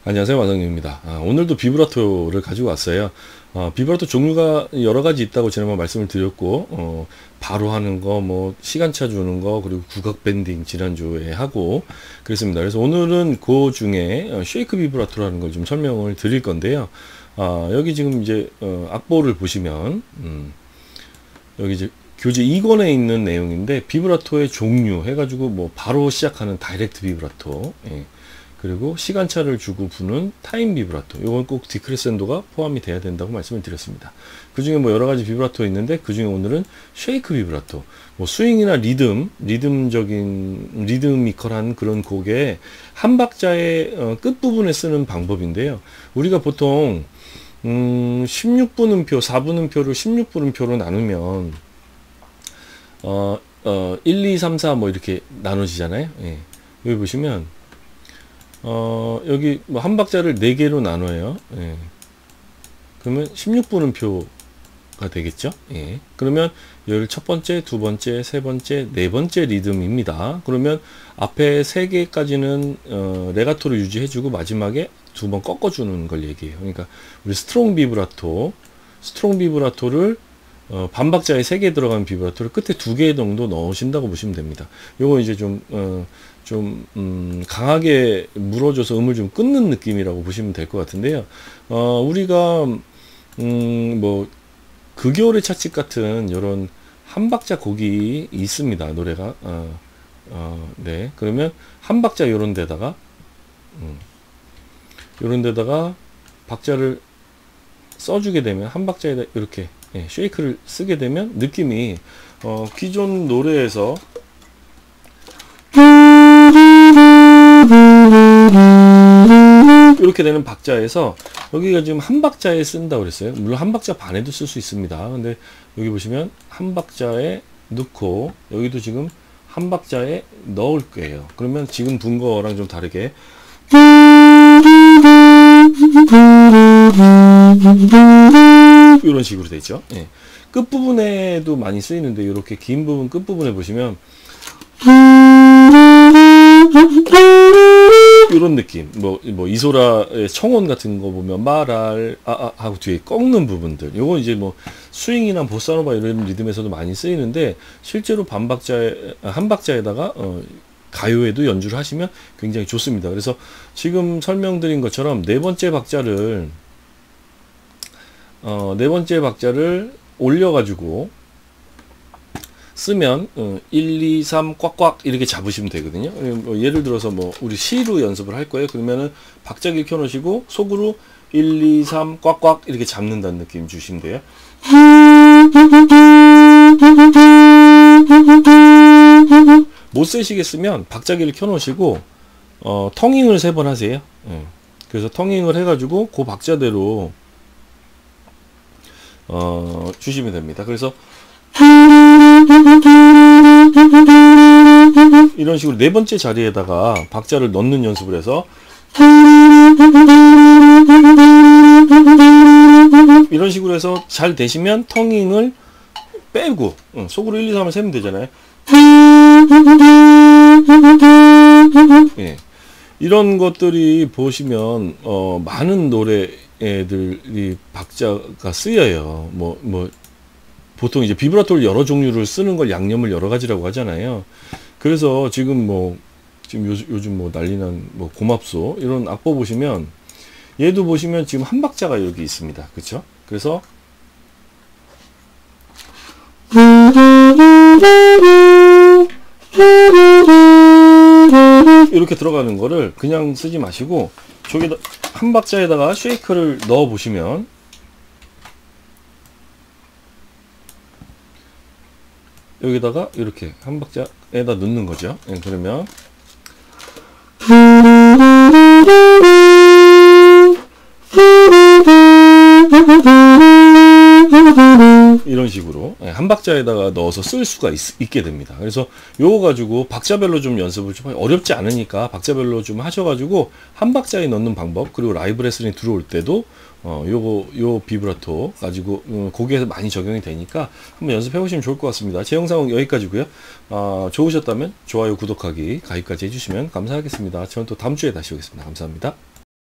안녕하세요, 마성님입니다. 오늘도 비브라토를 가지고 왔어요. 비브라토 종류가 여러 가지 있다고 지난번 말씀을 드렸고, 바로 하는 거, 뭐 시간차 주는 거, 그리고 국악 밴딩 지난주에 하고 그랬습니다. 그래서 오늘은 그 중에 쉐이크 비브라토라는 걸 좀 설명을 드릴 건데요. 여기 지금 이제 악보를 보시면 여기 이제 교재 2권에 있는 내용인데, 비브라토의 종류 해가지고 뭐 바로 시작하는 다이렉트 비브라토, 그리고 시간차를 주고 부는 타임 비브라토, 이건 꼭 디크레센도가 포함이 돼야 된다고 말씀을 드렸습니다. 그 중에 뭐 여러 가지 비브라토 있는데, 그 중에 오늘은 쉐이크 비브라토, 뭐 스윙이나 리드미컬한 그런 곡의 한 박자의 끝부분에 쓰는 방법인데요. 우리가 보통 16분음표, 4분음표를 16분음표로 나누면 1, 2, 3, 4 뭐 이렇게 나눠지잖아요. 여기 보시면 여기 뭐 한 박자를 4개로 나눠요. 그러면 16분음표가 되겠죠. 그러면 여기 첫 번째, 두 번째, 세 번째, 네 번째 리듬입니다. 그러면 앞에 3개까지는 레가토를 유지해주고 마지막에 2번 꺾어주는 걸 얘기해요. 그러니까 우리 스트롱 비브라토를 반박자에 3개 들어간 비브라토를 끝에 2개 정도 넣으신다고 보시면 됩니다. 요거 이제 좀 강하게 물어줘서 음을 좀 끊는 느낌이라고 보시면 될 것 같은데요. 우리가 뭐 그겨울의 찻집 같은 이런 한 박자 곡이 있습니다. 노래가 네, 그러면 한 박자 요런 데다가 박자를 써주게 되면, 한 박자에다 이렇게 쉐이크를 쓰게 되면 느낌이 기존 노래에서 이렇게 되는 박자에서 여기가 지금 한 박자에 쓴다고 그랬어요. 물론 한 박자 반에도 쓸 수 있습니다. 근데 여기 보시면 한 박자에 넣고, 여기도 지금 한 박자에 넣을 거예요. 그러면 지금 분 거랑 좀 다르게 이런 식으로 되죠. 끝부분에도 많이 쓰이는데, 이렇게 긴 부분 끝부분에 보시면 이런 느낌, 뭐 이소라의 청혼 같은 거 보면 마랄 하고 뒤에 꺾는 부분들, 요거 이제 뭐 스윙이나 보사노바 이런 리듬에서도 많이 쓰이는데, 실제로 한 박자에다가 가요에도 연주를 하시면 굉장히 좋습니다. 그래서 지금 설명드린 것처럼 네 번째 박자를 올려가지고 쓰면 1, 2, 3 꽉꽉 이렇게 잡으시면 되거든요. 예를 들어서 뭐 우리 시로 연습을 할 거예요. 그러면은 박자기 켜놓으시고 속으로 1, 2, 3 꽉꽉 이렇게 잡는다는 느낌 주시면 돼요. 못 쓰시겠으면 박자기를 켜놓으시고 텅잉을 3번 하세요. 그래서 텅잉을 해가지고 그 박자대로 주시면 됩니다. 그래서 이런 식으로 네 번째 자리에다가 박자를 넣는 연습을 해서 이런 식으로 해서 잘 되시면 텅잉을 빼고 속으로 1, 2, 3을 세면 되잖아요. 이런 것들이 보시면 많은 노래들이 박자가 쓰여요. 뭐 보통 이제 비브라토를 여러 종류를 쓰는 걸 양념을 여러 가지라고 하잖아요. 그래서 지금 요즘 뭐 난리난 뭐 고맙소 이런 악보 보시면, 얘도 보시면 지금 한 박자가 여기 있습니다. 그쵸? 그래서 이렇게 들어가는 거를 그냥 쓰지 마시고, 저기다 한 박자에다가 쉐이크를 넣어 보시면 여기다가 이렇게 한 박자에다 넣는 거죠. 그러면 이런 식으로 한 박자에다가 넣어서 쓸 수가 있게 됩니다. 그래서 요거 가지고 박자별로 좀 연습을 좀 어렵지 않으니까 박자별로 좀 하셔가지고 한 박자에 넣는 방법, 그리고 라이브 레슨이 들어올 때도 요 비브라토 가지고 곡에서 많이 적용이 되니까 한번 연습해 보시면 좋을 것 같습니다. 제 영상은 여기까지고요. 좋으셨다면 좋아요, 구독하기, 가입까지 해주시면 감사하겠습니다. 저는 또 다음 주에 다시 오겠습니다. 감사합니다.